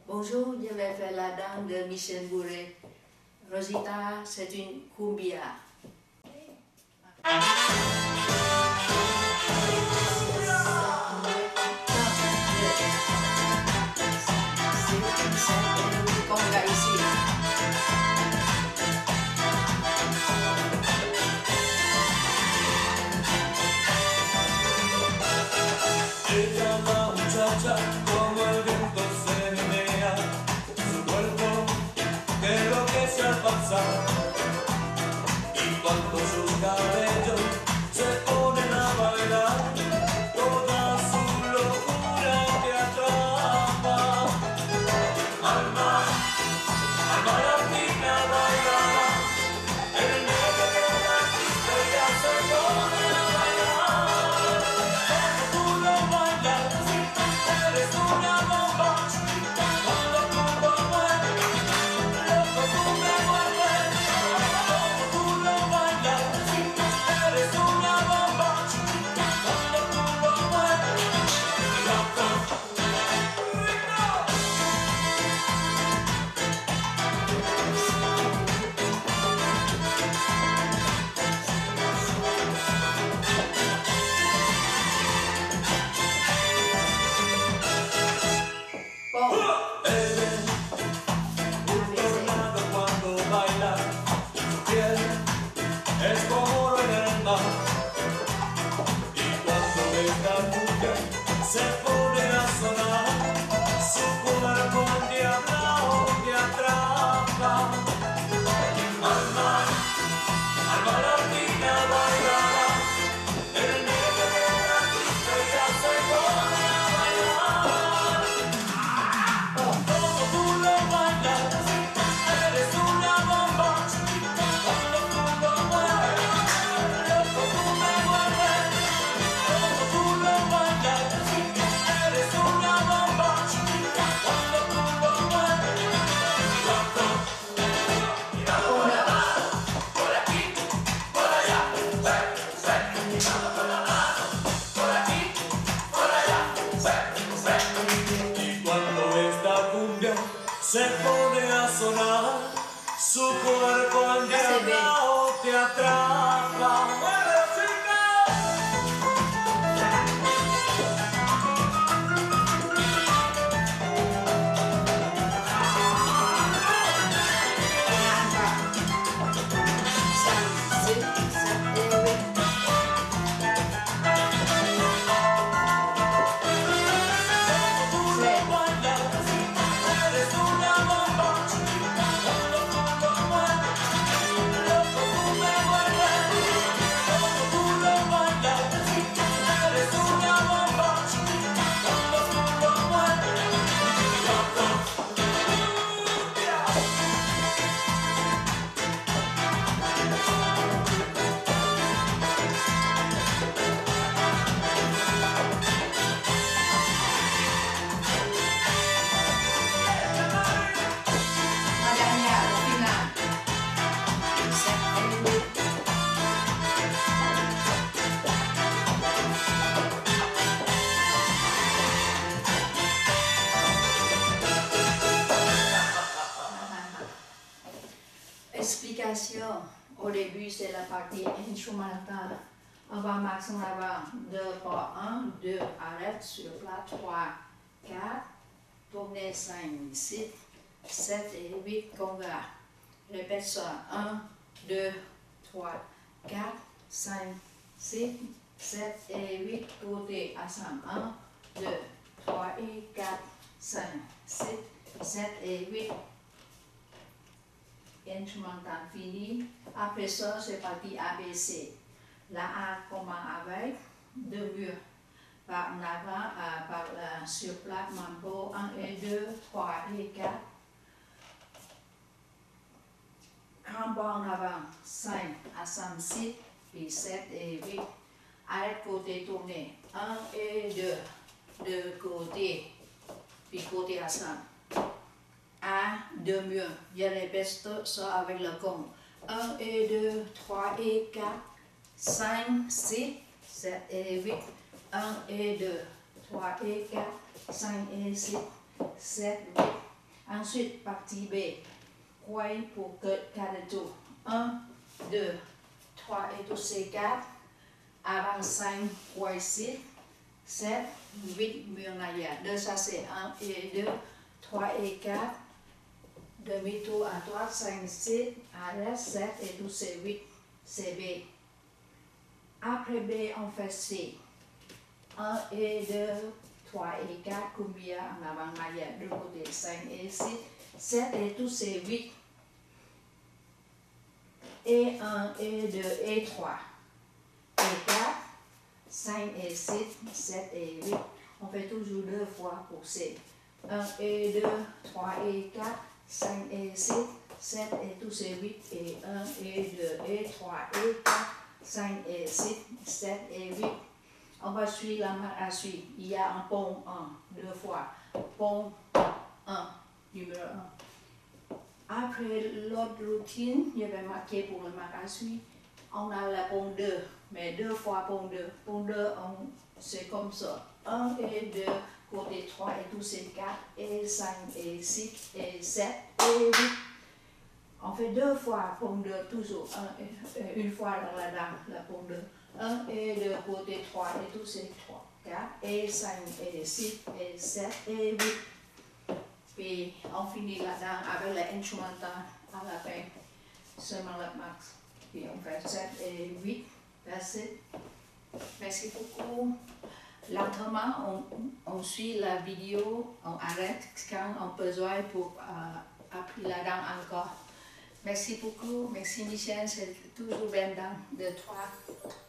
Bonjour, je vais faire la danse de Michel Bourret. Rosita, c'est une cumbia. Conga ici. Ella la muchacha como el viento se menea, su cuerpo que enloquece al pasar, y cuando sus cabellos se ponen a bailar, toda su locura te atrapa. Alma, alma latina bailará, el negro de la pista ya se pone a bailar. Tú lo bailas, eres una bomba, cuando tú lo mueves, loco tú me vuelves. Tú lo bailas, eres una bomba, cuando tú lo mueves, loco. Eres un tornado cuando baila, su piel es como oro en el mar, y cuando esta mujer se pone a sonar, su cuerpo endiablado te atrapa. Alma, alma latina bailará, el negro de la pista ya se pone a bailar. Como tú lo bailas, eres una bomba, cuando tú lo mueves, loco tú me vuelves. Como tú lo bailas, eres una bomba, cuando tú lo mueves, loco. Por aquí, por allá, por aquí, por allá, y cuando esta cumbia se pone a sonar, su cuerpo endiablado te atrapa. ¡Mueve, chica! Tú lo bailas, eres una bomba, cuando tú lo mueves, loco tú me vuelves. Tú lo bailas, eres una bomba, cuando tú lo mueves, loco. Magana, Rosina. Explication. Au début, c'est la partie instrumentale. On va marcher en avant. 2, 3, 1, 2, arrête sur plat, 3, 4, tournez 5, 6, 7 et 8, conga. Répète ça. 1, 2, 3, 4, 5, 6, 7 et 8, côté ensemble. 1, 2, 3 et 4, 5, 6, 7 et 8. Instrumental fini. Après ça, c'est parti ABC. La A commence avec 2 murs. Par en avant, sur plat, mambo, 1 et 2, 3 et 4. Grand pas en avant, 5, ensemble 6, puis 7 et 8. Arrête côté tourné, 1 et 2, de côté, puis côté ensemble. 1, 2 murs. Je répète ça avec le compte. 1 et 2, 3 et 4, 5, 6, 7 et 8. 1 et 2, 3 et 4, 5 et 6, 7, 8. Ensuite, partie B. Quay pour quatre tours. 1, 2, 3 et tous ces 4. Avant 5, quay 6, 7, 8, mur en arrière. 2, ça c'est 1 et 2, 3 et 4. Demi-tour à droite, 5, 6, arrête, 7 et tous ces 8, c'est B. Après B, on fait C. 1 et 2, 3 et 4, combien en avant en arrière, de côté, 5 et 6, 7 et tous ces 8. Et 1 et 2 et 3 et 4, 5 et 6, 7 et 8. On fait toujours 2 fois pour C. 1 et 2, 3 et 4, 5 et 6, 7 et tous ces 8. Et 1 et 2 et 3 et 4, 5 et 6, 7 et 8. On va suivre la marque à suivre. Il y a un pont 1, 2 fois. Pont 1, numéro 1. Après l'autre routine, il y avait marqué pour le marque à suivre. On a la pont 2, mais 2 fois pont 2. Pont 2, c'est comme ça. 1 et 2, côté 3 et tous ces 4, et 5 et 6 et 7 et 8. On fait 2 fois pont 2, toujours. Une fois dans la dame, la pont 2. 1 et 2, côté 3 et tous ces 3, 4 et 5 et 6 et 7 et 8. Puis on finit là-dedans avec l'instrumental à la fin, seulement le max. Puis on fait 7 et 8, that's it. Merci beaucoup. Lentement, on suit la vidéo, on arrête quand on a besoin pour appuyer là-dedans encore. Merci beaucoup, merci Michel, c'est toujours bien dans de toi.